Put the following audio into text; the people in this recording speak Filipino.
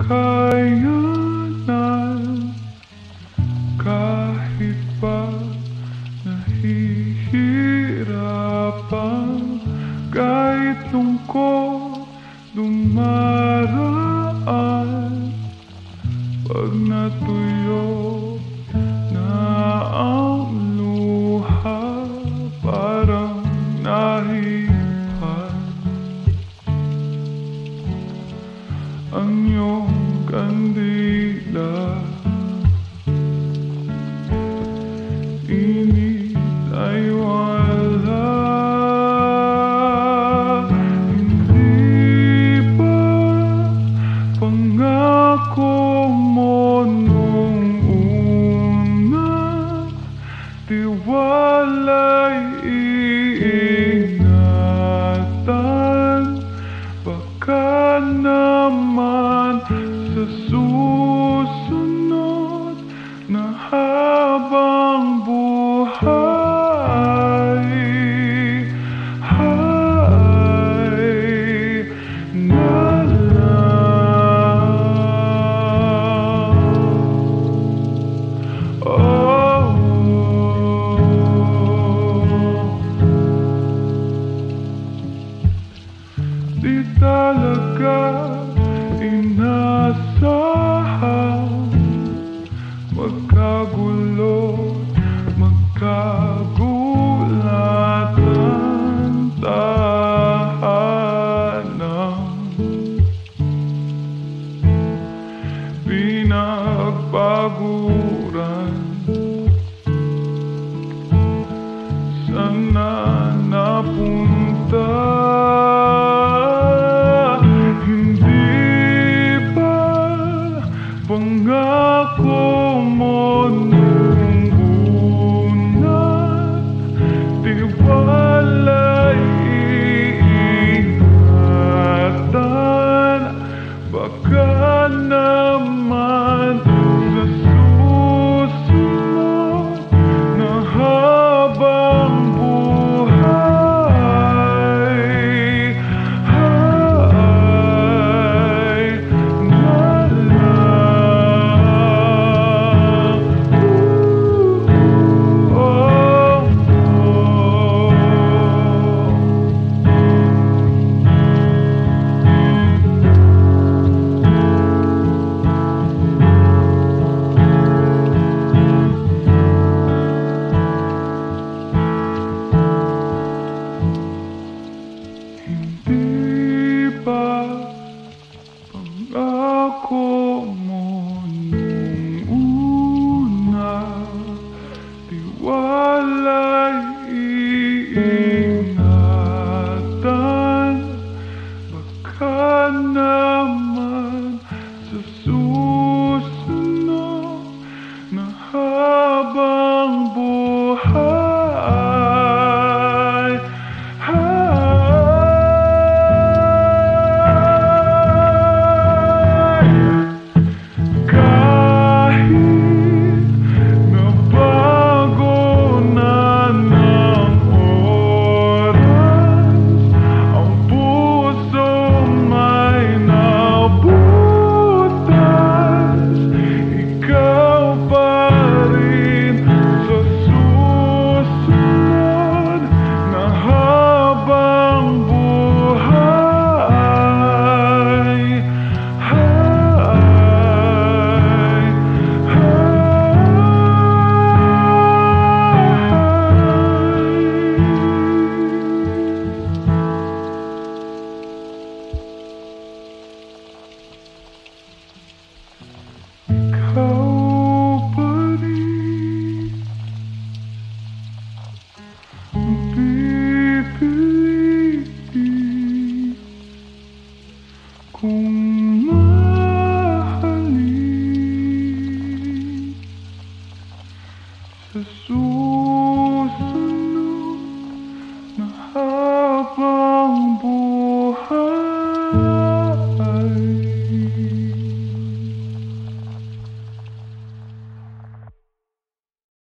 makayanan kahit pa nahihirapan, kahit lungkot dumaraan. Pag natuyo na ang luha, parang nahipan ang iyong kandila. Init ay wala. Hindi ba pangako mo nung una, tiwala'y iingatan? Baka naman sa susunod na habang buhay ay na lang. Oh, di talaga inasahan magkagulo, magkagulat ang tahanan. Pinagpaguran, sana napunta. Hindi ba pangako mo nung una, tiwala'y iingatan? Baka naman sa susunod na habang buhay ay na lang. Oh, hindi ba